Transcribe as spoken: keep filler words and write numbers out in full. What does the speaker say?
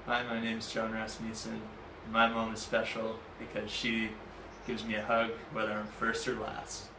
Hi, my name's Joan Rasmussen. My mom is special because she gives me a hug whether I'm first or last.